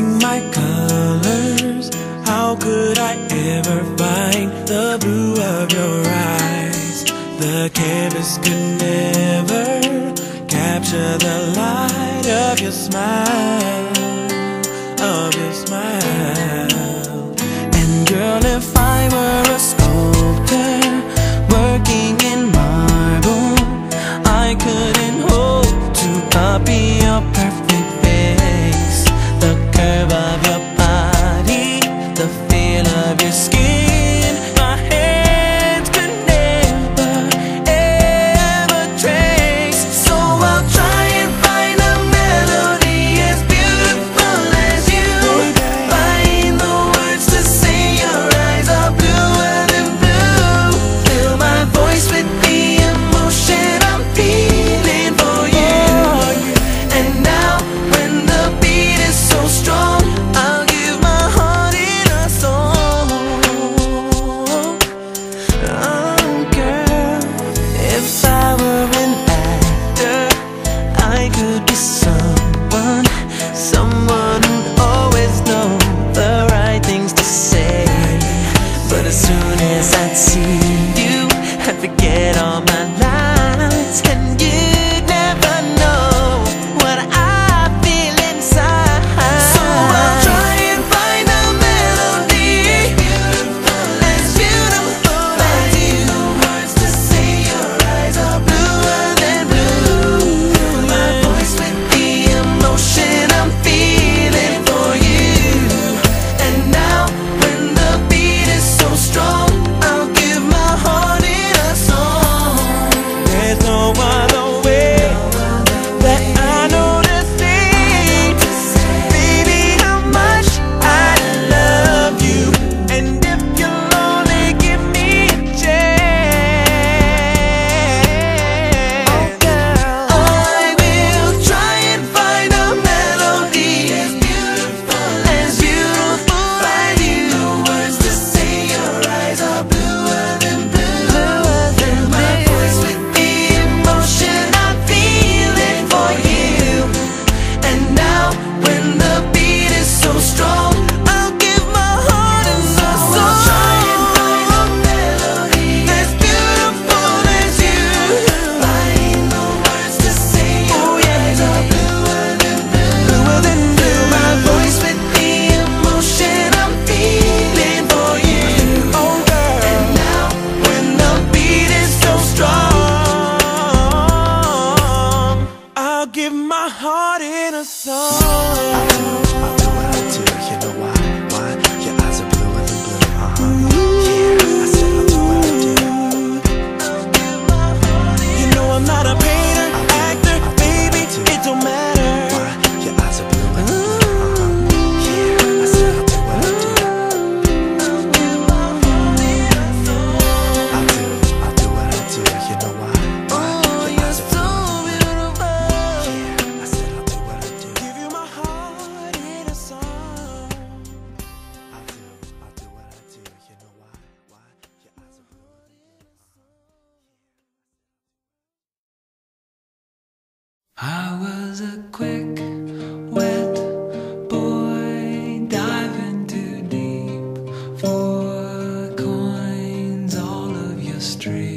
my colors. How could I ever find the blue of your eyes? The canvas could never capture the light of your smile, of your smile. And girl, if I were a sculptor working in marble, I couldn't hope to copy your perfect face. The curve of your body, the feel of your skin, my hands could never, ever trace. So I'll try and find a melody as beautiful as you. Find the words to say your eyes are bluer than blue. Fill my voice with the emotion I'm feeling for you. And now when the beat is so strong, I'll give my heart in a song. Oh girl, if I were an actor, I could be someone who'd always know the right things to say. But as soon as I'd see you, I'd forget all my lines, and you'd never know what I feel inside. So I'll try and find a melody as beautiful as you. Words to say your eyes are bluer than blue. Fill my voice with the emotion I'm feeling for you. And now when the beat is so strong, I'll give my heart in a song. There's no other way that I know to say, baby, how much I love you. And if you'll only give me a chance, oh girl, I will try and find a melody as beautiful as you. Words to say your eyes are bluer than blue. Fill my voice with the emotion I'm feeling for you. And now when the beat is so strong, I'll give my heart and soul. So I'll try and find a melody as beautiful as you. Find the words to say your eyes are bluer than blue. Fill my voice with the emotion I'm feeling for you. Oh girl, and now when the beat is so strong, I'll give my heart in a song. I'll do what I do, you know why? Why? Your eyes are bluer than blue, Yeah, I said I'll do what I do. You know I'm not a painter, actor, baby, it don't matter. Why? Your eyes are bluer than blue, Yeah, I said I'll do what I do. I'll do what I do, you know why? Why? Your eyes are bluer than blue. Yeah, I said I'll do what I do. Give you my heart in a song. I'll do what I do, you know why? Why? Your eyes are bluer than blue. I was a quick, wet boy, diving too deep for coins all of your streets.